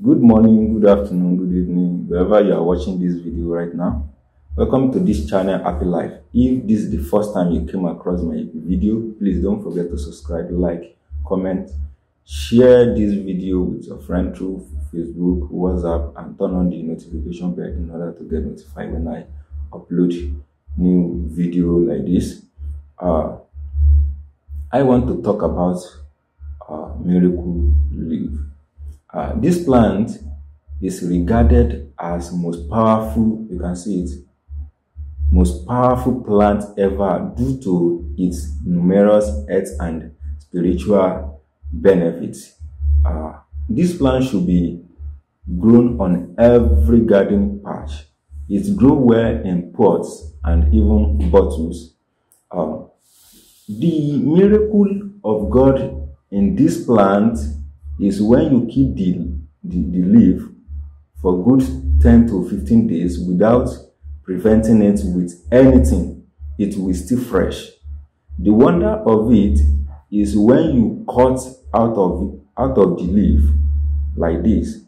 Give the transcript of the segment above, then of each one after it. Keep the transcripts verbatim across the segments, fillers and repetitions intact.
Good morning, good afternoon, good evening, wherever you are watching this video right now. Welcome to this channel, Happy Life. If this is the first time you came across my video, please don't forget to subscribe, like, comment, share this video with your friend through Facebook, WhatsApp, and turn on the notification bell in order to get notified when I upload new video like this. Uh, I want to talk about uh, miracle leaf. Uh, this plant is regarded as most powerful, you can see it, most powerful plant ever due to its numerous health and spiritual benefits. Uh, this plant should be grown on every garden patch. It grows well in pots and even bottles. Uh, the miracle of God in this plant is when you keep the, the, the leaf for good ten to fifteen days without preventing it with anything, it will still fresh. The wonder of it is when you cut out of out of the leaf like this,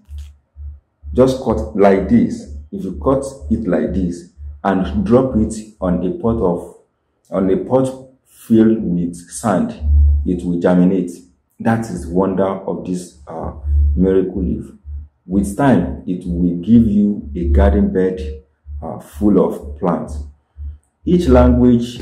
just cut like this. If you cut it like this and drop it on a pot of on a pot filled with sand, it will germinate. That is the wonder of this uh, miracle leaf. With time, it will give you a garden bed uh, full of plants. Each language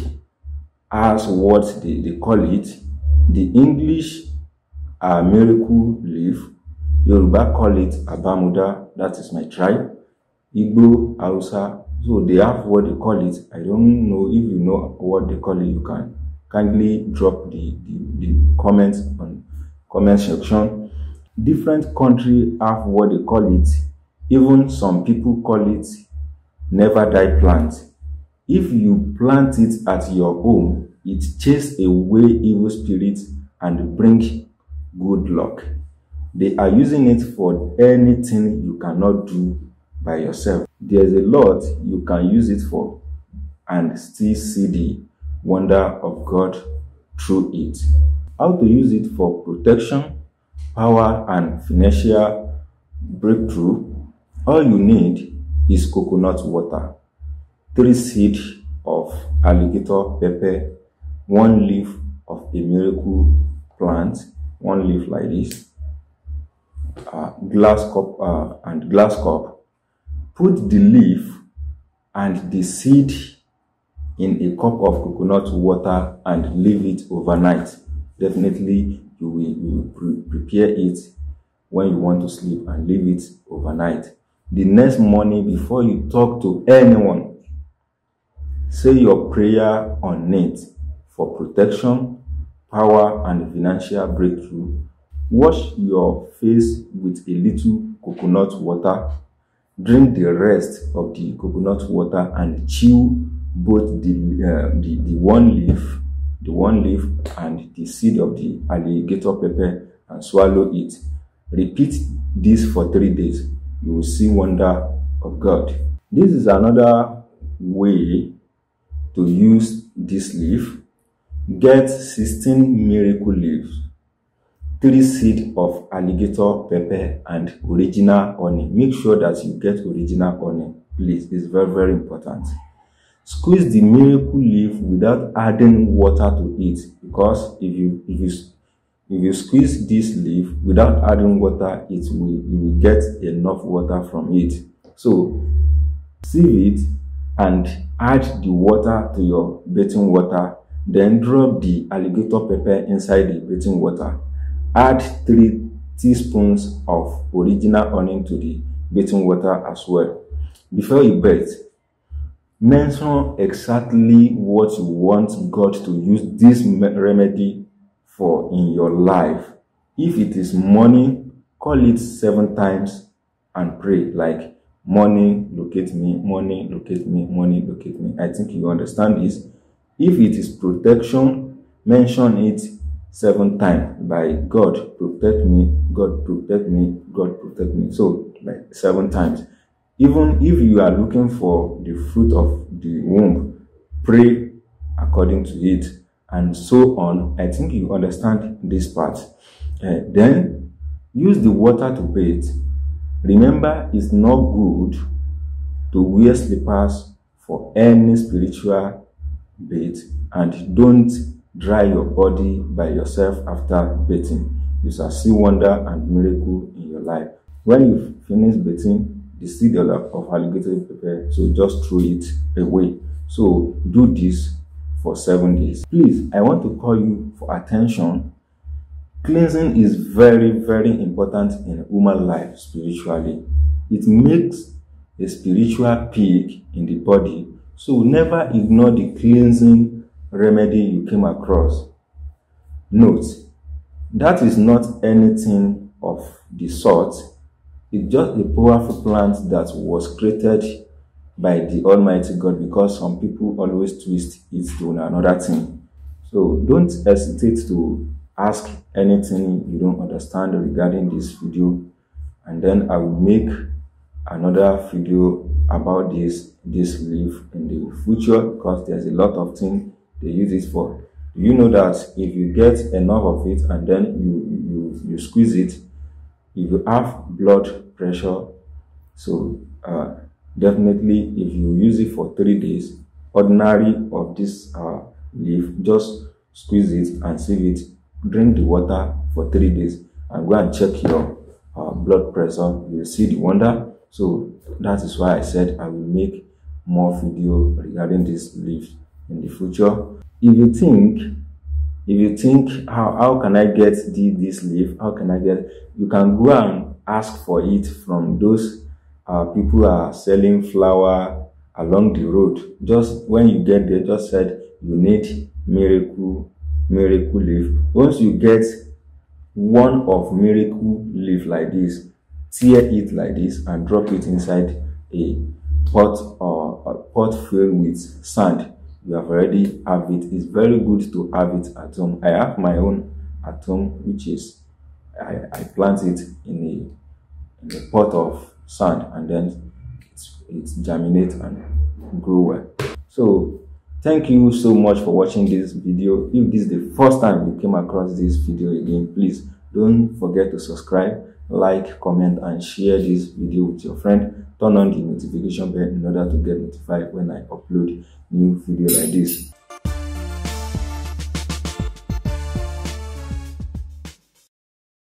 has what they, they call it. The English uh, miracle leaf, Yoruba call it Abamuda, that is my tribe. Igbo, Hausa, so they have what they call it. I don't know if you know what they call it. You can kindly drop the, the, the comments on comment section. Different countries have what they call it. Even some people call it never die plant. If you plant it at your home, it chases away evil spirits and brings good luck. They are using it for anything you cannot do by yourself. There's a lot you can use it for and still see the wonder of God through it. How to use it for protection, power, and financial breakthrough? All you need is coconut water, three seeds of alligator pepper, one leaf of a miracle plant, one leaf like this, uh, glass cup uh, and glass cup. Put the leaf and the seed in a cup of coconut water and leave it overnight. Definitely you will, you will pre prepare it when you want to sleep and leave it overnight. The next morning, before you talk to anyone, say your prayer on it for protection, power, and financial breakthrough. Wash your face with a little coconut water. Drink the rest of the coconut water and chew both the, uh, the, the one leaf the one leaf and the seed of the alligator pepper and swallow it. Repeat this for three days. You will see wonder of God. This is another way to use this leaf. Get sixteen miracle leaves, three seeds of alligator pepper, and original honey. Make sure that you get original honey, please. It's very, very important. Squeeze the miracle leaf without adding water to it, because if you if you if you squeeze this leaf without adding water, it will you will get enough water from it. So sieve it and add the water to your bathing water. Then drop the alligator pepper inside the bathing water. Add three teaspoons of original honey to the bathing water as well. Before you bathe, mention exactly what you want God to use this remedy for in your life. If it is money, call it seven times and pray like, money locate me, money locate me, money locate me. I think you understand this. If it is protection, mention it seven times by God protect me, God protect me, God protect me. So like seven times. Even if you are looking for the fruit of the womb, pray according to it, and so on. I think you understand this part. Uh, then use the water to bathe. Remember, it's not good to wear slippers for any spiritual bath, and don't dry your body by yourself after bathing. You shall see wonder and miracle in your life. When you finish bathing, the seed of alligator pepper, so just throw it away. So do this for seven days. Please, I want to call you for attention. Cleansing is very, very important in human life spiritually. It makes a spiritual peak in the body. So never ignore the cleansing remedy you came across. Note, that is not anything of the sort. It's just a powerful plant that was created by the Almighty God, because some people always twist it to another thing. So don't hesitate to ask anything you don't understand regarding this video, and then I will make another video about this this leaf in the future, because there's a lot of things they use it for. Do you know that if you get enough of it and then you you, you squeeze it, if you have blood pressure, so uh, definitely if you use it for three days, ordinary of this uh, leaf, just squeeze it and save it, drink the water for three days and go and check your uh, blood pressure. You will see the wonder. So that is why I said I will make more video regarding this leaf in the future. If you think if you think how, how can I get the, this leaf, how can I get, you can go and ask for it from those uh, people who are selling flower along the road. Just when you get there, just said you need miracle miracle leaf. Once you get one of miracle leaf like this, tear it like this and drop it inside a pot or a pot filled with sand. You have already have it. It's very good to have it at home. I have my own at home, which is I, I plant it in a, in a pot of sand, and then it's, it germinates and grow well. So thank you so much for watching this video. If this is the first time you came across this video again, please don't forget to subscribe, like, comment, and share this video with your friend. Turn on the notification bell in order to get notified when I upload new video like this.